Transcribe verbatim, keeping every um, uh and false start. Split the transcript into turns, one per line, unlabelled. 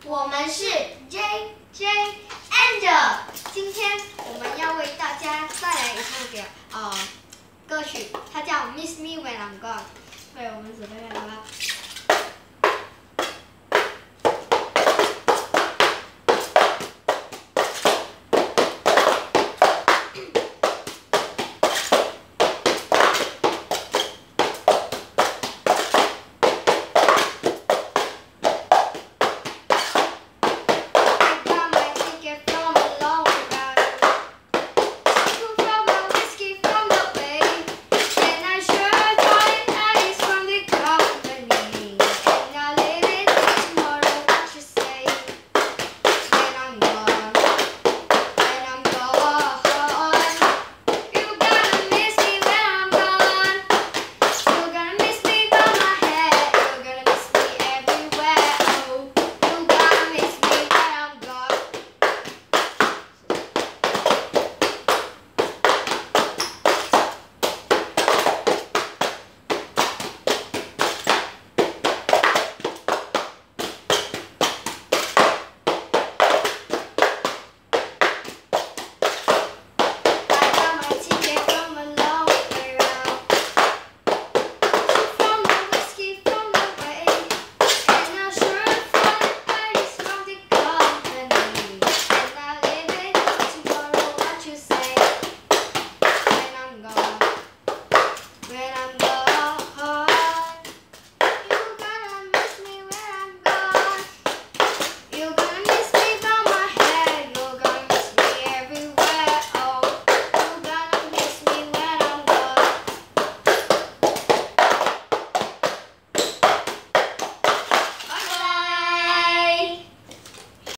我们是 J J Angel， 今天我们要为大家带来一首歌，呃，歌曲，它叫《Miss Me When I'm Gone》。对，我们准备好了吧？